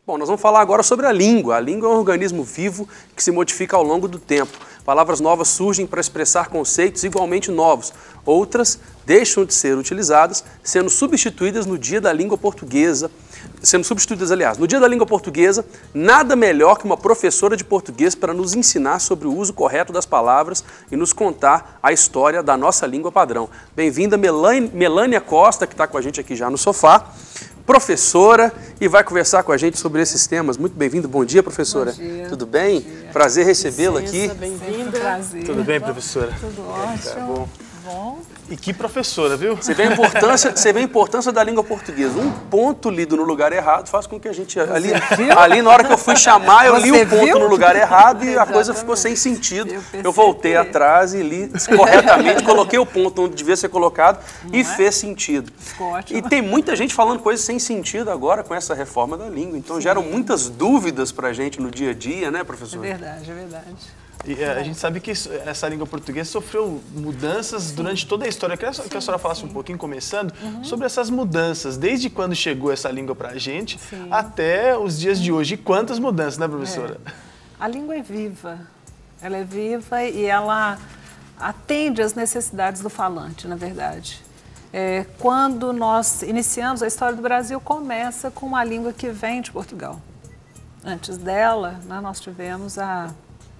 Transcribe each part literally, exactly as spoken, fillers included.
Bom, nós vamos falar agora sobre a língua. A língua é um organismo vivo que se modifica ao longo do tempo. Palavras novas surgem para expressar conceitos igualmente novos. Outras deixam de ser utilizadas, sendo substituídas no dia da língua portuguesa. Sendo substituídas, aliás, no dia da língua portuguesa, nada melhor que uma professora de português para nos ensinar sobre o uso correto das palavras e nos contar a história da nossa língua padrão. Bem-vinda, Melânia Costa, que está com a gente aqui já no sofá, professora, e vai conversar com a gente sobre esses temas. Muito bem-vindo. Bom dia, professora. Bom dia. Tudo bem? Dia. Prazer recebê-la aqui. Bem-vinda. Prazer. Tudo bem, professora? Tudo ótimo. Tá bom. Bom. E que professora, viu? Você vê a importância, você vê a importância da língua portuguesa. Um ponto lido no lugar errado faz com que a gente... Ali, ali na hora que eu fui chamar, eu li Você o ponto viu? no lugar errado e a Exatamente. coisa ficou sem sentido. Eu Eu voltei atrás e li corretamente, coloquei o ponto onde devia ser colocado Não e é? fez sentido. Ficou ótimo. E tem muita gente falando coisas sem sentido agora com essa reforma da língua. Então Sim. geram muitas dúvidas pra gente no dia a dia, né, É professor? verdade, é verdade. E é, a gente sabe que isso, essa língua portuguesa sofreu mudanças Sim. durante toda a história. Eu queria Sim, que a senhora falasse sim. um pouquinho, começando, Uhum. sobre essas mudanças, desde quando chegou essa língua pra gente Sim. até os dias de hoje. E quantas mudanças, né, professora? É. A língua é viva. Ela é viva e ela atende às necessidades do falante, na verdade. É, quando nós iniciamos, a história do Brasil começa com uma língua que vem de Portugal. Antes dela, né, nós tivemos a,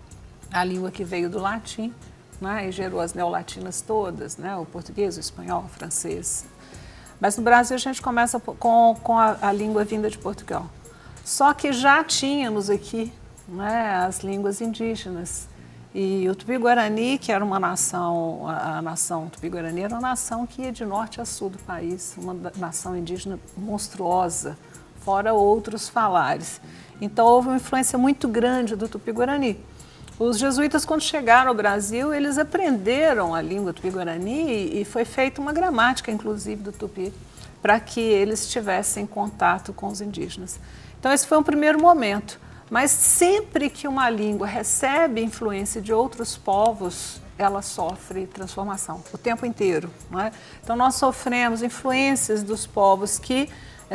a língua que veio do latim, né, e gerou as neolatinas todas, né, o português, o espanhol, o francês. Mas no Brasil a gente começa com, com a, a língua vinda de Portugal. Só que já tínhamos aqui, né, as línguas indígenas. E o Tupi-Guarani, que era uma nação, a, a nação Tupi-Guarani era uma nação que ia de norte a sul do país, uma nação indígena monstruosa, fora outros falares. Então houve uma influência muito grande do Tupi-Guarani. Os jesuítas, quando chegaram ao Brasil, eles aprenderam a língua Tupi-Guarani e foi feita uma gramática, inclusive, do Tupi, para que eles tivessem contato com os indígenas. Então esse foi um primeiro momento. Mas sempre que uma língua recebe influência de outros povos, ela sofre transformação, o tempo inteiro. Não é? Então nós sofremos influências dos povos que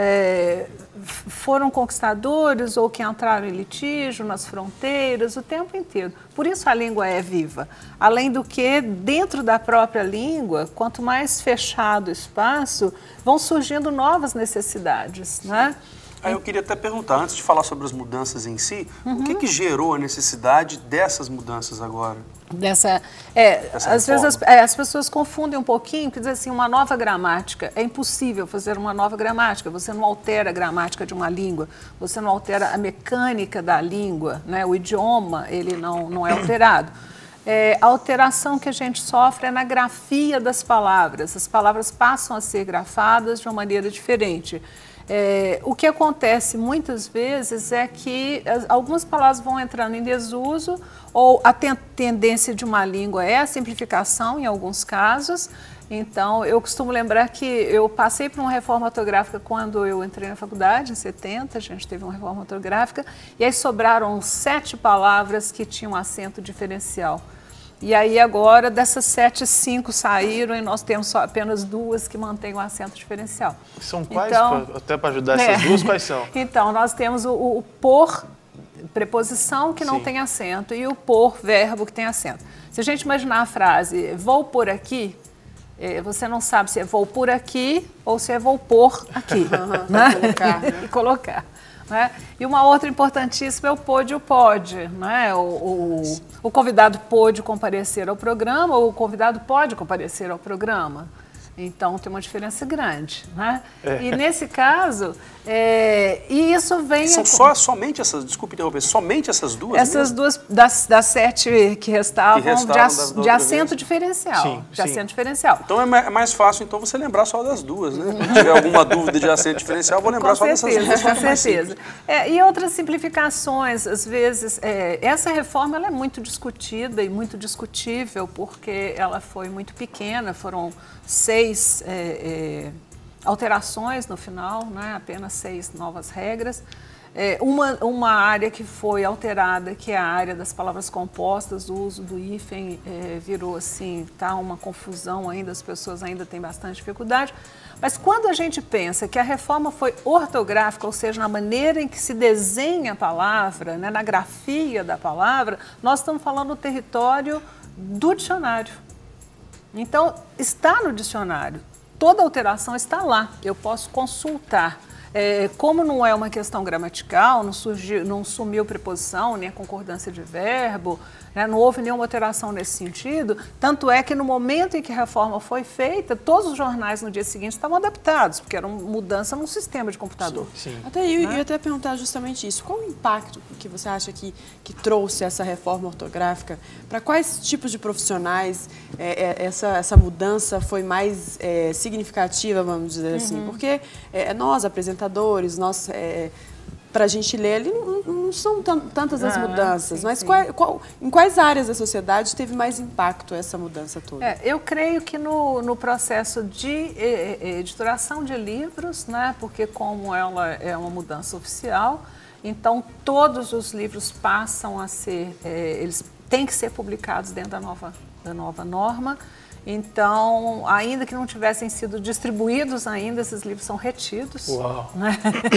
é, foram conquistadores ou que entraram em litígio nas fronteiras o tempo inteiro. Por isso a língua é viva. Além do que, dentro da própria língua, quanto mais fechado o espaço, vão surgindo novas necessidades, né? Aí eu queria até perguntar, antes de falar sobre as mudanças em si, uhum. o que que gerou a necessidade dessas mudanças agora? Dessa, é, Dessa às reforma. vezes as, é, as pessoas confundem um pouquinho, que dizem assim, uma nova gramática. É impossível fazer uma nova gramática, você não altera a gramática de uma língua, você não altera a mecânica da língua, né? O idioma, ele não, não é alterado. É, a alteração que a gente sofre é na grafia das palavras, as palavras passam a ser grafadas de uma maneira diferente. É, o que acontece muitas vezes é que as, algumas palavras vão entrando em desuso, ou a ten, tendência de uma língua é a simplificação em alguns casos. Então, eu costumo lembrar que eu passei por uma reforma ortográfica quando eu entrei na faculdade, em setenta, a gente teve uma reforma ortográfica, e aí sobraram sete palavras que tinham acento diferencial. E aí agora, dessas sete, cinco saíram e nós temos só apenas duas que mantêm o acento diferencial. São quais, então, pra, até para ajudar essas é. duas, quais são? Então, nós temos o, o por, preposição, que não Sim. tem acento, e o por, verbo, que tem acento. Se a gente imaginar a frase, vou por aqui, você não sabe se é vou por aqui ou se é vou por aqui. Né? Colocar, né? E colocar. Né? E uma outra importantíssima é o pôde e o pode. Né? O, o, o convidado pôde comparecer ao programa ou o convidado pode comparecer ao programa. Então, tem uma diferença grande. Né? É. E nesse caso, é, e isso vem... São só, somente essas, desculpe interromper, somente essas duas Essas mesmo? duas, das, das sete que restavam, que restavam de, ac, da, da de acento vez. diferencial. Sim, de sim. acento diferencial. Então é mais fácil então você lembrar só das duas, né? Se tiver alguma dúvida de acento diferencial, vou lembrar Com só certeza, dessas duas. com certeza. É, e outras simplificações, às vezes, é, essa reforma ela é muito discutida e muito discutível porque ela foi muito pequena, foram seis é, é, alterações no final, né? Apenas seis novas regras. É, uma, uma área que foi alterada, que é a área das palavras compostas, o uso do hífen é, virou assim, tá uma confusão ainda, as pessoas ainda têm bastante dificuldade. Mas quando a gente pensa que a reforma foi ortográfica, ou seja, na maneira em que se desenha a palavra, né, na grafia da palavra, nós estamos falando do território do dicionário. Então, está no dicionário, toda alteração está lá, eu posso consultar. É, como não é uma questão gramatical, não, surgiu, não sumiu preposição, nem a concordância de verbo, né, não houve nenhuma alteração nesse sentido, tanto é que no momento em que a reforma foi feita, todos os jornais no dia seguinte estavam adaptados, porque era uma mudança num sistema de computador. Sim, sim. Até eu né? ia até perguntar justamente isso, qual o impacto que você acha que, que trouxe essa reforma ortográfica? Para quais tipos de profissionais é, é, essa, essa mudança foi mais é, significativa, vamos dizer assim? Uhum. Porque é, nós, apresentadores, nós... É, para a gente ler ali, não, não são tantas as mudanças, sim, mas sim. Qual, qual, em quais áreas da sociedade teve mais impacto essa mudança toda? É, eu creio que no, no processo de editoração de livros, né, porque como ela é uma mudança oficial, então todos os livros passam a ser, é, eles têm que ser publicados dentro da nova, da nova norma. Então, ainda que não tivessem sido distribuídos ainda, esses livros são retidos, né?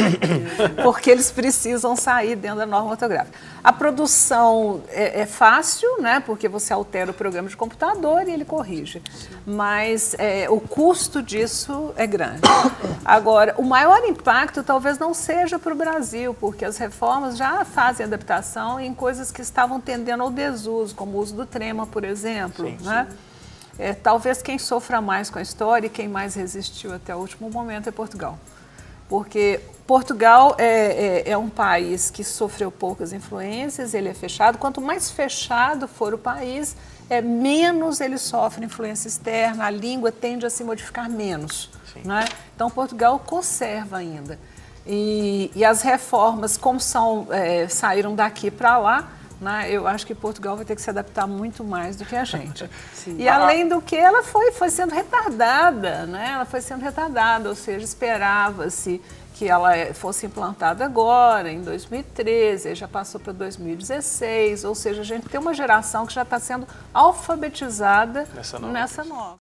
Porque eles precisam sair dentro da norma ortográfica. A produção é, é fácil, né? Porque você altera o programa de computador e ele corrige, mas é, o custo disso é grande. Agora, o maior impacto talvez não seja para o Brasil, porque as reformas já fazem adaptação em coisas que estavam tendendo ao desuso, como o uso do trema, por exemplo, sim, né? Sim. É, talvez quem sofra mais com a história e quem mais resistiu até o último momento é Portugal. Porque Portugal é, é, é um país que sofreu poucas influências, ele é fechado. Quanto mais fechado for o país, é, menos ele sofre influência externa, a língua tende a se modificar menos. Né? Então, Portugal conserva ainda. E, e as reformas, como são, é, saíram daqui para lá, né, eu acho que Portugal vai ter que se adaptar muito mais do que a gente. Sim. E além do que, ela foi, foi sendo retardada, né? Ela foi sendo retardada, ou seja, esperava-se que ela fosse implantada agora, em dois mil e treze, já passou para dois mil e dezesseis, ou seja, a gente tem uma geração que já está sendo alfabetizada nessa nova. Nessa nova.